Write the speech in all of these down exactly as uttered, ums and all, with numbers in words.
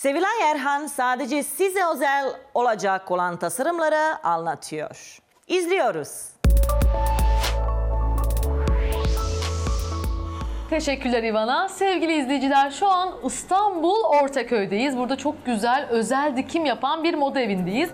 Sevilay Erhan sadece size özel olacak olan tasarımları anlatıyor. İzliyoruz. Teşekkürler İvana. Sevgili izleyiciler, şu an İstanbul Ortaköy'deyiz. Burada çok güzel özel dikim yapan bir moda evindeyiz.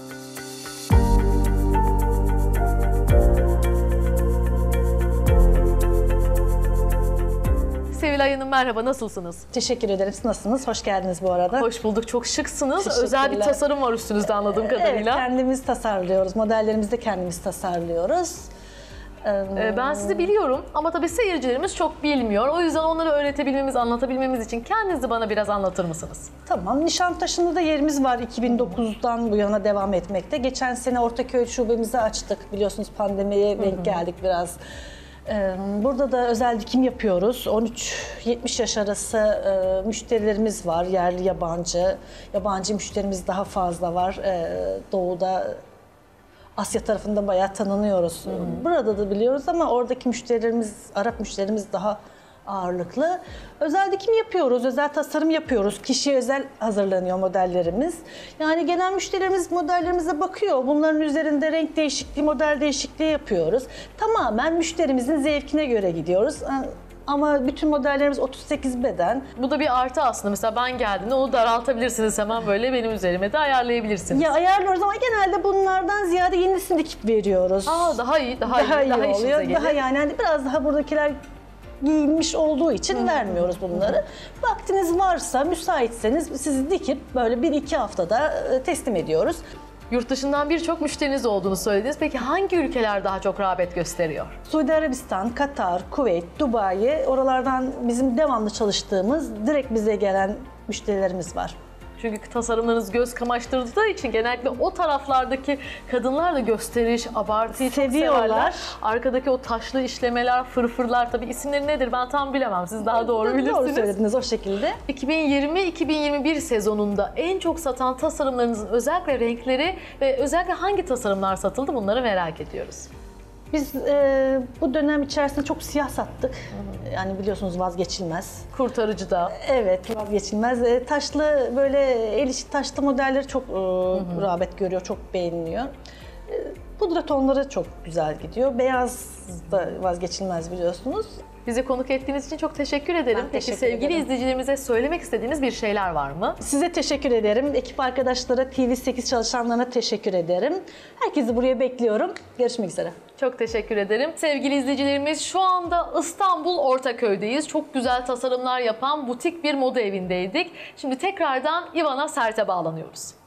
Sevilay Hanım merhaba, nasılsınız? Teşekkür ederim. Siz nasılsınız? Hoş geldiniz bu arada. Hoş bulduk, çok şıksınız. Özel bir tasarım var üstünüzde anladığım kadarıyla. Evet, kendimiz tasarlıyoruz. Modellerimizi de kendimiz tasarlıyoruz. Ee, ben sizi biliyorum ama tabii seyircilerimiz çok bilmiyor. O yüzden onları öğretebilmemiz, anlatabilmemiz için kendinizi bana biraz anlatır mısınız? Tamam. Nişantaşı'nda da yerimiz var. iki bin dokuzdan bu yana devam etmekte. Geçen sene Ortaköy şubemizi açtık. Biliyorsunuz pandemiye denk geldik biraz. Burada da özel dikim yapıyoruz. on üç yetmiş yaş arası müşterilerimiz var. Yerli, yabancı. Yabancı müşterimiz daha fazla var. Doğu'da, Asya tarafında bayağı tanınıyoruz. Hmm. Burada da biliyoruz ama oradaki müşterilerimiz, Arap müşterimiz daha ağırlıklı. Özel dikim yapıyoruz, özel tasarım yapıyoruz. Kişiye özel hazırlanıyor modellerimiz. Yani gelen müşterilerimiz modellerimize bakıyor. Bunların üzerinde renk değişikliği, model değişikliği yapıyoruz. Tamamen müşterimizin zevkine göre gidiyoruz. Ama bütün modellerimiz otuz sekiz beden. Bu da bir artı aslında. Mesela ben geldiğimde onu daraltabilirsiniz. Hemen böyle benim üzerime de ayarlayabilirsiniz. Ya ayarlıyoruz ama genelde bunlardan ziyade yenisini dikip veriyoruz. Aa, daha iyi, daha, daha iyi, iyi, daha oluyor. işinize Daha gelir. yani hani biraz daha buradakiler giyinmiş olduğu için hmm. vermiyoruz bunları. Hmm. Vaktiniz varsa, müsaitseniz sizi dikip böyle bir iki haftada teslim ediyoruz. Yurt dışından birçok müşteriniz olduğunu söylediniz. Peki hangi ülkeler daha çok rağbet gösteriyor? Suudi Arabistan, Katar, Kuveyt, Dubai, oralardan bizim devamlı çalıştığımız, direkt bize gelen müşterilerimiz var. Çünkü tasarımlarınız göz kamaştırdığı için genellikle o taraflardaki kadınlar da gösteriş, abartıyı çok severler. Arkadaki o taşlı işlemeler, fırfırlar, tabii isimleri nedir ben tam bilemem. Siz daha doğru bilirsiniz. Doğru söylediniz o şekilde. iki bin yirmi iki bin yirmi bir sezonunda en çok satan tasarımlarınızın özellikle renkleri ve özellikle hangi tasarımlar satıldı, bunları merak ediyoruz. Biz e, bu dönem içerisinde çok siyah sattık. Yani biliyorsunuz vazgeçilmez. Kurtarıcı da. Evet, vazgeçilmez. E, taşlı böyle el işi taşlı modeller çok e, rağbet görüyor, çok beğeniliyor. E, pudra tonları çok güzel gidiyor. Beyaz da vazgeçilmez biliyorsunuz. Bizi konuk ettiğiniz için çok teşekkür ederim. Ben Peki teşekkür sevgili ederim. izleyicilerimize söylemek istediğiniz bir şeyler var mı? Size teşekkür ederim. Ekip arkadaşlara, T V sekiz çalışanlarına teşekkür ederim. Herkesi buraya bekliyorum. Görüşmek üzere. Çok teşekkür ederim. Sevgili izleyicilerimiz, şu anda İstanbul Ortaköy'deyiz. Çok güzel tasarımlar yapan butik bir moda evindeydik. Şimdi tekrardan İvana Sert'e bağlanıyoruz.